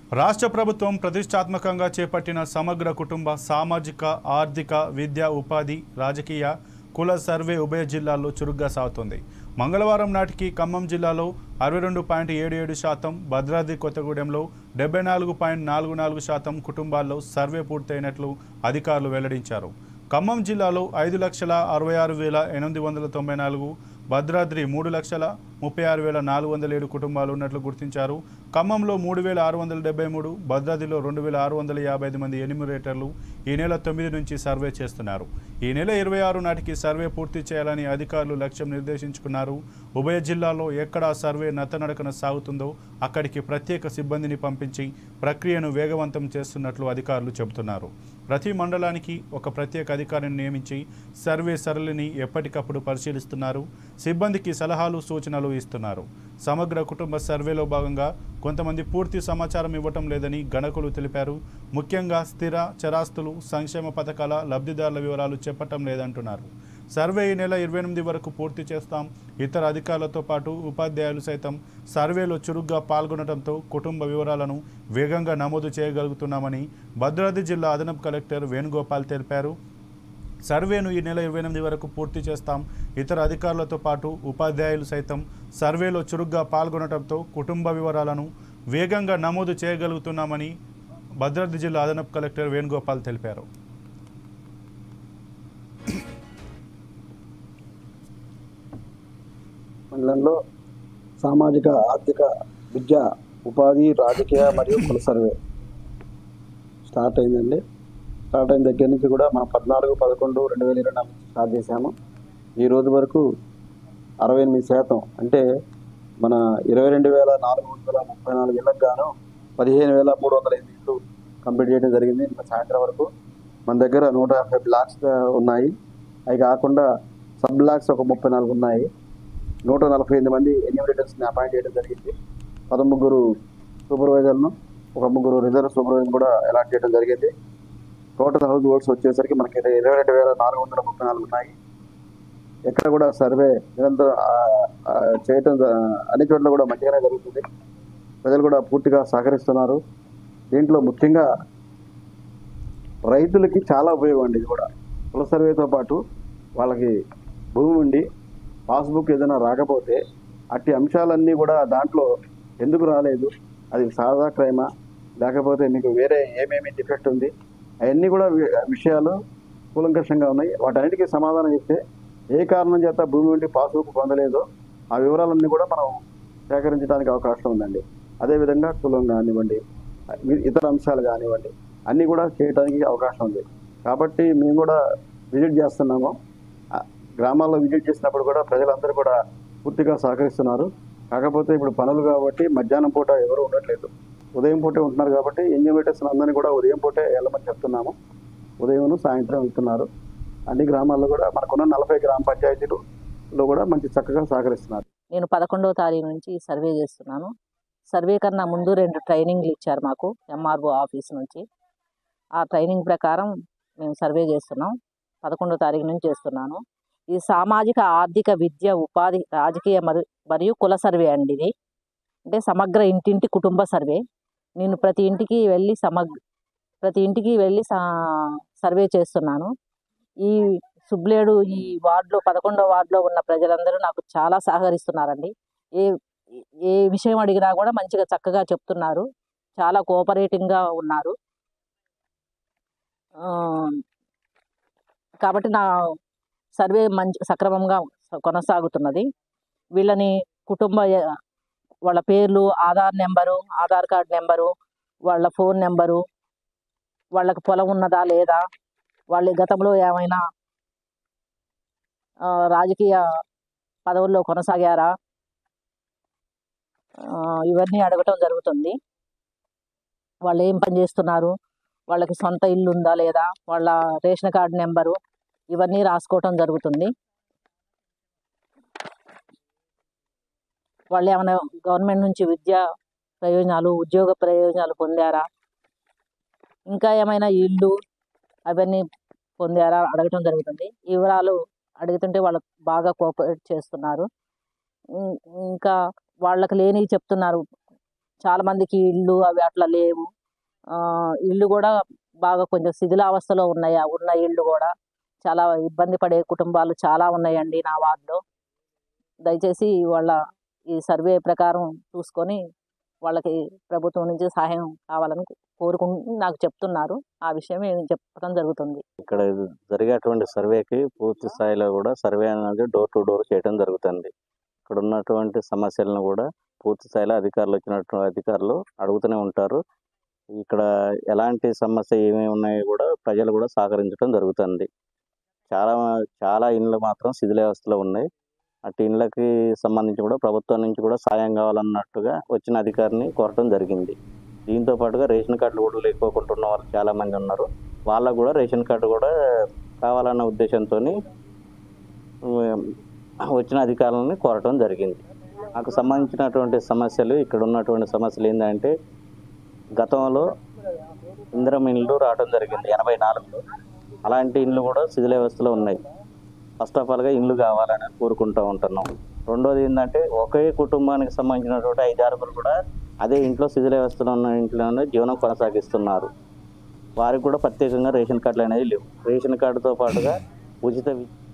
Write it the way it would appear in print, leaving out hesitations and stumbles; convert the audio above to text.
రాష్ట్ర ప్రభుత్వం ప్రతిష్టాత్మకంగా చేపట్టిన సమగ్ర కుటుంబ సామాజిక ఆర్థిక విద్యా ఉపాధి రాజకీయ కుల సర్వే ఉభయ జిల్లాల్లో చురుగ్గా సాగుతోంది. మంగళవారం నాటికి ఖమ్మం జిల్లాలో 62.77%, భద్రాద్రి కొత్తగూడెంలో 74.44% కుటుంబాల్లో సర్వే పూర్తయినట్లు అధికారులు వెల్లడించారు. ఖమ్మం జిల్లాలో 5,66,894, భద్రాద్రి 3,36,407 కుటుంబాలు ఉన్నట్లు గుర్తించారు. ఖమ్మంలో 3,673, భద్రాద్రిలో 2,655 మంది ఎన్యూమరేటర్లు ఈ నెల 9 నుంచి సర్వే చేస్తున్నారు. ఈ నెల 26 నాటికి సర్వే పూర్తి చేయాలని అధికారులు లక్ష్యం నిర్దేశించుకున్నారు. ఉభయ జిల్లాల్లో ఎక్కడ సర్వే నత్తనడకన సాగుతుందో అక్కడికి ప్రత్యేక సిబ్బందిని పంపించి ప్రక్రియను వేగవంతం చేస్తున్నట్లు అధికారులు చెబుతున్నారు. ప్రతి మండలానికి ఒక ప్రత్యేక అధికారిని నియమించి సర్వే సరళిని ఎప్పటికప్పుడు పరిశీలిస్తున్నారు. సిబ్బందికి సలహాలు సూచనలు ఇస్తున్నారు. సమగ్ర కుటుంబ సర్వేలో భాగంగా కొంతమంది పూర్తి సమాచారం ఇవ్వటం లేదని గణకులు తెలిపారు. ముఖ్యంగా స్థిర చరాస్తులు, సంక్షేమ పథకాల లబ్ధిదారుల వివరాలు చెప్పటం లేదంటున్నారు. సర్వే ఈ నెల 28 వరకు పూర్తి చేస్తాం. ఇతర అధికారులతో పాటు ఉపాధ్యాయులు సైతం సర్వేలో చురుగ్గా పాల్గొనడంతో కుటుంబ వివరాలను వేగంగా నమోదు చేయగలుగుతున్నామని భద్రాద్రి జిల్లా అదనపు కలెక్టర్ వేణుగోపాల్ తెలిపారు. సర్వేను ఈ నెల 28 వరకు పూర్తి చేస్తాం. ఇతర అధికారులతో పాటు ఉపాధ్యాయులు సైతం సర్వేలో చురుగ్గా పాల్గొనడంతో కుటుంబ వివరాలను వేగంగా నమోదు చేయగలుగుతున్నామని భద్రాద్రి జిల్లా అదనపు కలెక్టర్ వేణుగోపాల్ తెలిపారు. మండలంలో సామాజిక ఆర్థిక విద్య ఉపాధి రాజకీయ మరియు కుల సర్వే స్టార్ట్ అయిందండి. స్టార్ట్ అయిన దగ్గర నుంచి కూడా మనం 14/11/2024 స్టార్ట్ చేశాము. ఈ రోజు వరకు 68% అంటే మన 22,434 ఇళ్లకు గాను 15,308 ఇళ్ళు కంప్లీట్ చేయడం జరిగింది. సాయంత్రం వరకు మన దగ్గర 150 బ్లాక్స్ ఉన్నాయి. అవి కాకుండా సబ్ బ్లాక్స్ ఒక 34 ఉన్నాయి. 148 మంది ఎన్యూమరేటర్స్ని అపాయింట్ చేయడం జరిగింది. 13 సూపర్వైజర్లను, ఒక 3 రిజర్వ్ సూపర్వైజర్ కూడా అలాట్ చేయడం జరిగింది. టోటల్ హౌస్ హోల్డ్స్ వచ్చేసరికి మనకి 22,434 ఉన్నాయి. ఎక్కడ కూడా సర్వే నిరంతరం చేయటం అన్ని చోట్ల కూడా మంచిగానే జరుగుతుంది. ప్రజలు కూడా పూర్తిగా సహకరిస్తున్నారు. దీంట్లో ముఖ్యంగా రైతులకి చాలా ఉపయోగం అండి. ఇది కూడా కుల సర్వేతో పాటు వాళ్ళకి భూమి ఉండి పాస్బుక్ ఏదైనా రాకపోతే అట్టి అంశాలన్నీ కూడా దాంట్లో ఎందుకు రాలేదు, అది సాదా క్రైమా లేకపోతే మీకు వేరే ఏమేమి డిఫెక్ట్ ఉంది, అవన్నీ కూడా విషయాలు కూలంకషంగా ఉన్నాయి. వాటన్నిటికీ సమాధానం ఇస్తే ఏ కారణం చేత భూమి ఉండి పాస్బుక్ పొందలేదో ఆ వివరాలన్నీ కూడా మనం సేకరించడానికి అవకాశం ఉందండి. అదేవిధంగా కులం కానివ్వండి, ఇతర అంశాలు కానివ్వండి, అన్నీ కూడా చేయడానికి అవకాశం ఉంది. కాబట్టి మేము కూడా విజిట్ చేస్తున్నాము. గ్రామాల్లో విజిట్ చేసినప్పుడు కూడా ప్రజలందరూ కూడా పూర్తిగా సహకరిస్తున్నారు. కాకపోతే ఇప్పుడు పనులు కాబట్టి మధ్యాహ్నం పూట ఎవరు ఉండట్లేదు, ఉదయం పూటే ఉంటున్నారు. కాబట్టి ఎన్యూమరేటర్స్ అందరినీ కూడా ఉదయం పూటే వెళ్ళమని చెప్తున్నాము. ఉదయం సాయంత్రం వెళ్తున్నారు. అన్ని గ్రామాల్లో కూడా మనకున్న 40 గ్రామ పంచాయతీలలో కూడా మంచి చక్కగా సహకరిస్తున్నారు. నేను 11వ తారీఖు నుంచి సర్వే చేస్తున్నాను. సర్వే కన్నా ముందు 2 ట్రైనింగ్లు ఇచ్చారు మాకు ఎంఆర్ఓ ఆఫీస్ నుంచి. ఆ ట్రైనింగ్ ప్రకారం మేము సర్వే చేస్తున్నాం. 11వ తారీఖు నుంచి చేస్తున్నాను. ఇది సామాజిక ఆర్థిక విద్య ఉపాధి రాజకీయ మరియు కుల సర్వే అండి. ఇది అంటే సమగ్ర ఇంటింటి కుటుంబ సర్వే. నేను ప్రతి ఇంటికి వెళ్ళి సర్వే చేస్తున్నాను. ఈ సుబ్లేడు ఈ వార్డులో 11వ వార్డులో ఉన్న ప్రజలందరూ నాకు చాలా సహకరిస్తున్నారండి. ఏ విషయం అడిగినా కూడా మంచిగా చక్కగా చెప్తున్నారు. చాలా కోఆపరేటివ్గా ఉన్నారు. కాబట్టి నా సర్వే సక్రమంగా కొనసాగుతున్నది. వీళ్ళని వాళ్ళ పేర్లు, Aadhaar number, Aadhaar card number, వాళ్ళ ఫోన్ నెంబరు, వాళ్ళకి పొలం ఉన్నదా లేదా, వాళ్ళ గతంలో ఏమైనా రాజకీయ పదవుల్లో కొనసాగారా, ఇవన్నీ అడగటం జరుగుతుంది. వాళ్ళు ఏం పని చేస్తున్నారు, వాళ్ళకి సొంత ఇల్లు ఉందా లేదా, వాళ్ళ రేషన్ కార్డు నెంబరు, ఇవన్నీ రాసుకోవటం జరుగుతుంది. వాళ్ళు ఏమైనా గవర్నమెంట్ నుంచి విద్యా ప్రయోజనాలు, ఉద్యోగ ప్రయోజనాలు పొందారా, ఇంకా ఏమైనా ఇల్లు అవన్నీ పొందారా అడగటం జరుగుతుంది. ఈ వివరాలు అడుగుతుంటే వాళ్ళు బాగా కోఆపరేట్ చేస్తున్నారు. ఇంకా వాళ్ళకి లేనివి చెప్తున్నారు. చాలా మందికి ఇళ్ళు అవి అట్లా లేవు. ఇళ్ళు కూడా బాగా కొంచెం శిథిలావస్థలో ఉన్నాయి. ఉన్న ఇళ్ళు కూడా చాలా ఇబ్బంది పడే కుటుంబాలు చాలా ఉన్నాయండి నా వార్డులో. దయచేసి వాళ్ళ ఈ సర్వే ప్రకారం చూసుకొని వాళ్ళకి ప్రభుత్వం నుంచి సహాయం కావాలని కోరుకుంటూ నాకు చెప్తున్నారు. ఆ విషయం నేను చెప్పడం జరుగుతుంది. ఇక్కడ జరిగేటువంటి సర్వేకి పూర్తి స్థాయిలో కూడా సర్వే అనేది డోర్ టు డోర్ చేయడం జరుగుతుంది. ఇక్కడ ఉన్నటువంటి సమస్యలను కూడా పూర్తి స్థాయిలో అధికారులు అడుగుతూనే ఉంటారు. ఇక్కడ ఎలాంటి సమస్య ఏమేమి ఉన్నాయో కూడా ప్రజలు కూడా సహకరించడం జరుగుతుంది. చాలా ఇండ్లు మాత్రం శిథిలావస్థలో ఉన్నాయి. అటు ఇండ్లకి సంబంధించి కూడా ప్రభుత్వం నుంచి కూడా సాయం కావాలన్నట్టుగా వచ్చిన అధికారిని కోరటం జరిగింది. దీంతో పాటుగా రేషన్ కార్డులు కూడా లేకోకుంటున్న వాళ్ళు చాలామంది ఉన్నారు. వాళ్ళకు కూడా రేషన్ కార్డు కూడా కావాలన్న ఉద్దేశంతో వచ్చిన అధికారులని కోరటం జరిగింది. నాకు సంబంధించినటువంటి సమస్యలు ఇక్కడ ఉన్నటువంటి సమస్యలు ఏంటంటే, గతంలో ఇందిరమ్మ ఇండ్లు రావడం జరిగింది 84లో. అలాంటి ఇండ్లు కూడా శిథిలావస్థలో ఉన్నాయి. ఫస్ట్ ఆఫ్ ఆల్గా ఇండ్లు కావాలని కోరుకుంటూ ఉంటున్నాం. రెండోది ఏంటంటే, ఒకే కుటుంబానికి సంబంధించినటువంటి 5-6 కూడా అదే ఇంట్లో శిథిలావస్థలో ఉన్న ఇంట్లోనే జీవనం కొనసాగిస్తున్నారు. వారికి కూడా ప్రత్యేకంగా రేషన్ కార్డులు అనేవి లేవు. రేషన్ కార్డుతో పాటుగా ఉచిత